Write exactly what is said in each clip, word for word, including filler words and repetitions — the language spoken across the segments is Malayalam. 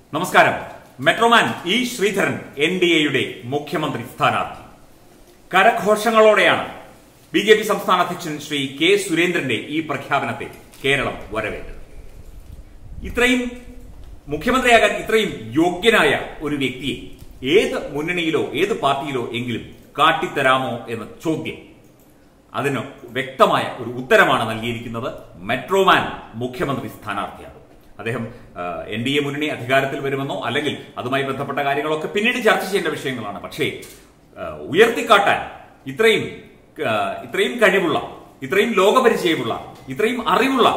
നമസ്കാരം. Metro man E Sreedharan N D എയുടെ മുഖ്യമന്ത്രി സ്ഥാനാർത്ഥി. കരഘോഷങ്ങളോടെയാണ് ബി ജെ പി സംസ്ഥാന അധ്യക്ഷൻ ശ്രീ കെ സുരേന്ദ്രന്റെ ഈ പ്രഖ്യാപനത്തെ കേരളം വരവേറ്റത്. ഇത്രയും മുഖ്യമന്ത്രിയാകാൻ ഇത്രയും യോഗ്യനായ ഒരു വ്യക്തിയെ ഏത് മുന്നണിയിലോ ഏത് പാർട്ടിയിലോ എങ്കിലും കാട്ടിത്തരാമോ എന്ന ചോദ്യം, അതിന് വ്യക്തമായ ഒരു ഉത്തരമാണ് നൽകിയിരിക്കുന്നത് മെട്രോമാൻ മുഖ്യമന്ത്രി സ്ഥാനാർത്ഥിയാണ്. അദ്ദേഹം എൻ ഡി എ മുന്നണി അധികാരത്തിൽ വരുമെന്നോ അല്ലെങ്കിൽ അതുമായി ബന്ധപ്പെട്ട കാര്യങ്ങളൊക്കെ പിന്നീട് ചർച്ച ചെയ്യേണ്ട വിഷയങ്ങളാണ്. പക്ഷേ ഉയർത്തിക്കാട്ടാൻ ഇത്രയും ഇത്രയും കഴിവുള്ള, ഇത്രയും ലോകപരിചയമുള്ള, ഇത്രയും അറിവുള്ള,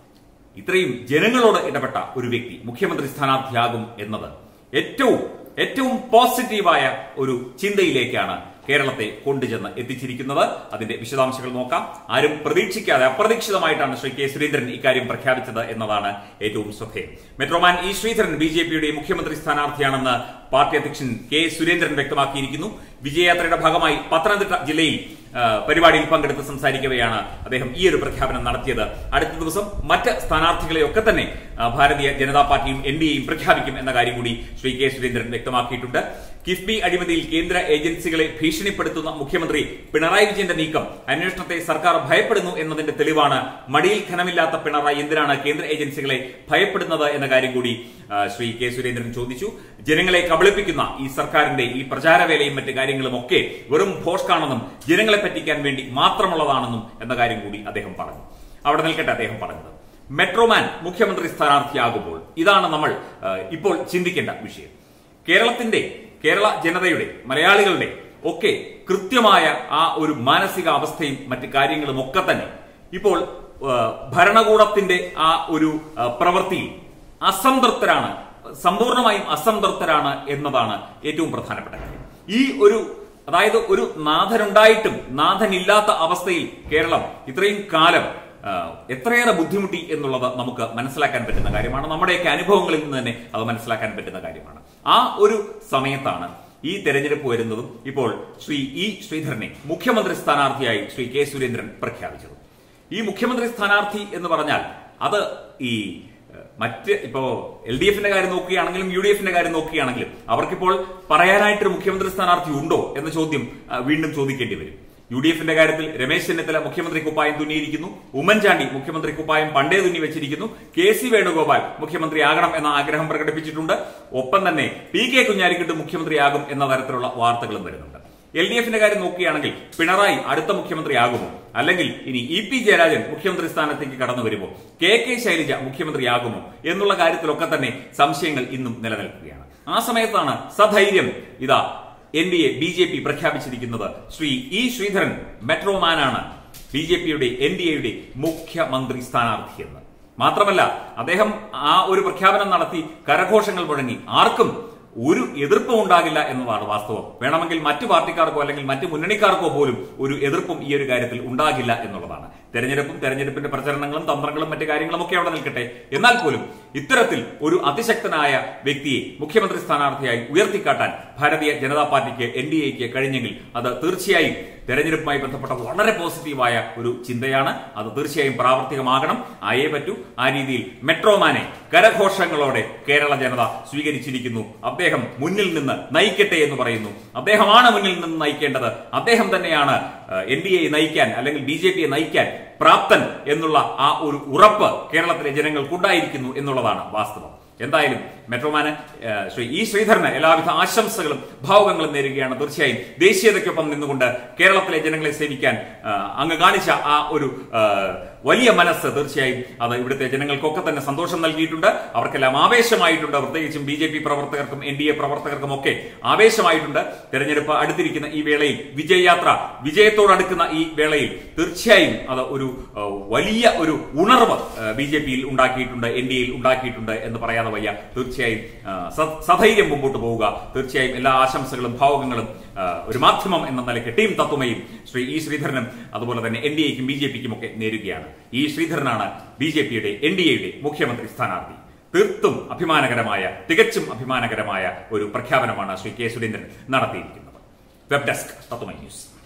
ഇത്രയും ജനങ്ങളോട് ഇടപെട്ട ഒരു വ്യക്തി മുഖ്യമന്ത്രി സ്ഥാനാർത്ഥിയാകും എന്നത് ഏറ്റവും ഏറ്റവും പോസിറ്റീവായ ഒരു ചിന്തയിലേക്കാണ് കേരളത്തെ കൊണ്ടുചെന്ന് എത്തിച്ചിരിക്കുന്നത്. അതിന്റെ വിശദാംശങ്ങൾ നോക്കാം. ആരും പ്രതീക്ഷിക്കാതെ അപ്രതീക്ഷിതമായിട്ടാണ് ശ്രീ കെ സുരേന്ദ്രൻ ഇക്കാര്യം പ്രഖ്യാപിച്ചത് എന്നതാണ് ഏറ്റവും ശ്രദ്ധേയം. Metro man E Sreedharan B J പിയുടെ മുഖ്യമന്ത്രി സ്ഥാനാർത്ഥിയാണെന്ന് പാർട്ടി അധ്യക്ഷൻ കെ സുരേന്ദ്രൻ വ്യക്തമാക്കിയിരിക്കുന്നു. വിജയയാത്രയുടെ ഭാഗമായി പത്തനംതിട്ട ജില്ലയിൽ പരിപാടിയിൽ പങ്കെടുത്ത് സംസാരിക്കവെയാണ് അദ്ദേഹം ഈ ഒരു പ്രഖ്യാപനം നടത്തിയത്. അടുത്ത ദിവസം മറ്റ് സ്ഥാനാർത്ഥികളെയൊക്കെ തന്നെ ഭാരതീയ ജനതാ പാർട്ടിയും എൻ ഡി എയും പ്രഖ്യാപിക്കും എന്ന കാര്യം കൂടി ശ്രീ കെ സുരേന്ദ്രൻ വ്യക്തമാക്കിയിട്ടുണ്ട്. കിഫ്ബി അഴിമതിയിൽ കേന്ദ്ര ഏജൻസികളെ ഭീഷണിപ്പെടുത്തുന്ന മുഖ്യമന്ത്രി പിണറായി വിജയന്റെ നീക്കം അന്വേഷണത്തെ സർക്കാർ ഭയപ്പെടുന്നു എന്നതിന്റെ തെളിവാണ്. മടിയിൽ ഖനമില്ലാത്ത പിണറായി എന്തിനാണ് കേന്ദ്ര ഏജൻസികളെ ഭയപ്പെടുന്നത് എന്ന കാര്യം കൂടി ശ്രീ കെ സുരേന്ദ്രൻ ചോദിച്ചു. ജനങ്ങളെ കബളിപ്പിക്കുന്ന ഈ സർക്കാരിന്റെ ഈ പ്രചാരവേലയും മറ്റ് കാര്യങ്ങളും ഒക്കെ വെറും ഭോഷ്കാണെന്നും ജനങ്ങളെ പറ്റിക്കാൻ വേണ്ടി മാത്രമുള്ളതാണെന്നും എന്ന കാര്യം കൂടി അദ്ദേഹം പറഞ്ഞു. അവിടെ നിൽക്കട്ടെ അദ്ദേഹം പറഞ്ഞത്. മെട്രോമാൻ മുഖ്യമന്ത്രി സ്ഥാനാർത്ഥിയാകുമ്പോൾ ഇതാണ് നമ്മൾ ഇപ്പോൾ ചിന്തിക്കേണ്ട വിഷയം. കേരളത്തിന്റെ കേരള ജനതയുടെ, മലയാളികളുടെ ഒക്കെ കൃത്യമായ ആ ഒരു മാനസിക അവസ്ഥയും മറ്റു കാര്യങ്ങളും ഒക്കെ തന്നെ ഇപ്പോൾ ഭരണകൂടത്തിന്റെ ആ ഒരു പ്രവൃത്തിയിൽ അസംതൃപ്തരാണ്, സമ്പൂർണമായും അസംതൃപ്തരാണ് എന്നതാണ് ഏറ്റവും പ്രധാനപ്പെട്ട കാര്യം. ഈ ഒരു അതായത് ഒരു നാഥനുണ്ടായിട്ടും നാഥനില്ലാത്ത അവസ്ഥയിൽ കേരളം ഇത്രയും കാലം എത്രയേറെ ബുദ്ധിമുട്ടി എന്നുള്ളത് നമുക്ക് മനസ്സിലാക്കാൻ പറ്റുന്ന കാര്യമാണ്. നമ്മുടെയൊക്കെ അനുഭവങ്ങളിൽ നിന്ന് തന്നെ അത് മനസ്സിലാക്കാൻ പറ്റുന്ന കാര്യമാണ്. ആ ഒരു സമയത്താണ് ഈ തെരഞ്ഞെടുപ്പ് വരുന്നതും ഇപ്പോൾ ശ്രീ ഇ ശ്രീധരനെ മുഖ്യമന്ത്രി സ്ഥാനാർത്ഥിയായി ശ്രീ കെ സുരേന്ദ്രൻ പ്രഖ്യാപിച്ചത്. ഈ മുഖ്യമന്ത്രി സ്ഥാനാർത്ഥി എന്ന് പറഞ്ഞാൽ അത് ഈ മറ്റ് ഇപ്പോ എൽ ഡി എഫിന്റെ കാര്യം നോക്കുകയാണെങ്കിലും യു ഡി എഫിന്റെ കാര്യം നോക്കുകയാണെങ്കിലും അവർക്കിപ്പോൾ പറയാനായിട്ടൊരു മുഖ്യമന്ത്രി സ്ഥാനാർത്ഥി ഉണ്ടോ എന്ന ചോദ്യം വീണ്ടും ചോദിക്കേണ്ടി വരും. യു ഡി എഫിന്റെ കാര്യത്തിൽ രമേശ് ചെന്നിത്തല മുഖ്യമന്ത്രി കുപ്പായം തുന്നിയിരിക്കുന്നു. ഉമ്മൻചാണ്ടി മുഖ്യമന്ത്രി കുപ്പായം പണ്ടേ തുന്നി വെച്ചിരിക്കുന്നു. കെ സി വേണുഗോപാൽ മുഖ്യമന്ത്രിയാകണം എന്ന ആഗ്രഹം പ്രകടിപ്പിച്ചിട്ടുണ്ട്. ഒപ്പം തന്നെ പി കെ കുഞ്ഞാലിക്കുട്ടി മുഖ്യമന്ത്രിയാകും എന്ന തരത്തിലുള്ള വാർത്തകളും വരുന്നുണ്ട്. എൽ ഡി എഫിന്റെ കാര്യം നോക്കുകയാണെങ്കിൽ പിണറായി അടുത്ത മുഖ്യമന്ത്രിയാകുമോ, അല്ലെങ്കിൽ ഇനി ഇ പി ജയരാജൻ മുഖ്യമന്ത്രി സ്ഥാനത്തേക്ക് കടന്നു വരുമോ, കെ കെ ശൈലജ മുഖ്യമന്ത്രിയാകുമോ എന്നുള്ള കാര്യത്തിലൊക്കെ തന്നെ സംശയങ്ങൾ ഇന്നും നിലനിൽക്കുകയാണ്. ആ സമയത്താണ് സധൈര്യം ഇതാ N D A B J P പ്രഖ്യാപിച്ചിരിക്കുന്നത് ശ്രീ ഇ ശ്രീധരൻ മെട്രോമാനാണ് ബി ജെ പിയുടെ എൻ ഡി എയുടെ മുഖ്യമന്ത്രി സ്ഥാനാർത്ഥിയെന്ന്. മാത്രമല്ല അദ്ദേഹം ആ ഒരു പ്രഖ്യാപനം നടത്തി കരഘോഷങ്ങൾ മുഴങ്ങി. ആർക്കും ഒരു എതിർപ്പും ഉണ്ടാകില്ല എന്നതാണ് വാസ്തവം. വേണമെങ്കിൽ മറ്റു പാർട്ടിക്കാർക്കോ അല്ലെങ്കിൽ മറ്റു മുന്നണിക്കാർക്കോ പോലും ഒരു എതിർപ്പും ഈ ഒരു കാര്യത്തിൽ ഉണ്ടാകില്ല എന്നുള്ളതാണ്. തെരഞ്ഞെടുപ്പും തെരഞ്ഞെടുപ്പിന്റെ പ്രചരണങ്ങളും തന്ത്രങ്ങളും മറ്റു കാര്യങ്ങളും ഒക്കെ അവിടെ നിൽക്കട്ടെ, എന്നാൽ പോലും ഇത്തരത്തിൽ ഒരു അതിശക്തനായ വ്യക്തിയെ മുഖ്യമന്ത്രി സ്ഥാനാർത്ഥിയായി ഉയർത്തിക്കാട്ടാൻ ഭാരതീയ ജനതാ പാർട്ടിക്ക് എൻ ഡി എക്ക് കഴിഞ്ഞെങ്കിൽ അത് തീർച്ചയായും തെരഞ്ഞെടുപ്പുമായി ബന്ധപ്പെട്ട വളരെ പോസിറ്റീവായ ഒരു ചിന്തയാണ്. അത് തീർച്ചയായും പ്രാവർത്തികമാകണം, ആയേ പറ്റൂ. ആ രീതിയിൽ മെട്രോമാനെ കരഘോഷങ്ങളോടെ കേരള ജനത സ്വീകരിച്ചിരിക്കുന്നു. അദ്ദേഹം മുന്നിൽ നിന്ന് നയിക്കട്ടെ എന്ന് പറയുന്നു. അദ്ദേഹമാണ് മുന്നിൽ നിന്ന് നയിക്കേണ്ടത്. അദ്ദേഹം തന്നെയാണ് എൻ ഡി എ നയിക്കാൻ അല്ലെങ്കിൽ ബി ജെ പിയെ നയിക്കാൻ പ്രാപ്തൻ എന്നുള്ള ആ ഒരു ഉറപ്പ് കേരളത്തിലെ ജനങ്ങൾക്കുണ്ടായിരിക്കുന്നു എന്നുള്ളതാണ് വാസ്തവം. എന്തായാലും മെട്രോമാന് ശ്രീ ഇ ശ്രീധരന് എല്ലാവിധ ആശംസകളും ഭാവുകങ്ങളും നേരുകയാണ്. തീർച്ചയായും ദേശീയതയ്ക്കൊപ്പം നിന്നുകൊണ്ട് കേരളത്തിലെ ജനങ്ങളെ സേവിക്കാൻ അങ്ങ് കാണിച്ച ആ ഒരു വലിയ മനസ്സ് തീർച്ചയായും അത് ഇവിടുത്തെ ജനങ്ങൾക്കൊക്കെ തന്നെ സന്തോഷം നൽകിയിട്ടുണ്ട്. അവർക്കെല്ലാം ആവേശമായിട്ടുണ്ട്. പ്രത്യേകിച്ചും ബി ജെ പി പ്രവർത്തകർക്കും എൻ ഡി എ പ്രവർത്തകർക്കും ഒക്കെ ആവേശമായിട്ടുണ്ട്. തെരഞ്ഞെടുപ്പ് അടുത്തിരിക്കുന്ന ഈ വേളയിൽ, വിജയയാത്ര വിജയത്തോടടുക്കുന്ന ഈ വേളയിൽ തീർച്ചയായും അത് ഒരു വലിയ ഒരു ഉണർവ് ബി ജെ പിയിൽ ഉണ്ടാക്കിയിട്ടുണ്ട്, എൻ ഡി എയിൽ ഉണ്ടാക്കിയിട്ടുണ്ട് എന്ന് പറയാതെ വയ്യ. തീർച്ചയായും സധൈര്യം മുമ്പോട്ട് പോവുക. തീർച്ചയായും എല്ലാ ആശംസകളും ഭാവുകങ്ങളും ഒരു മാധ്യമം എന്ന നിലയ്ക്ക് ടീം തത്വമയും ശ്രീ ഇ ശ്രീധരനും അതുപോലെ തന്നെ എൻ ഡി എക്കും ബി ജെ പിക്കും ഒക്കെ നേരുകയാണ്. ഇ ശ്രീധരനാണ് ബി ജെ പിയുടെ എൻ ഡി എയുടെ മുഖ്യമന്ത്രി സ്ഥാനാർത്ഥി. തീർത്തും അഭിമാനകരമായ, തികച്ചും അഭിമാനകരമായ ഒരു പ്രഖ്യാപനമാണ് ശ്രീ കെ സുരേന്ദ്രൻ നടത്തിയിരിക്കുന്നത്. Web desk Tatwamayi news.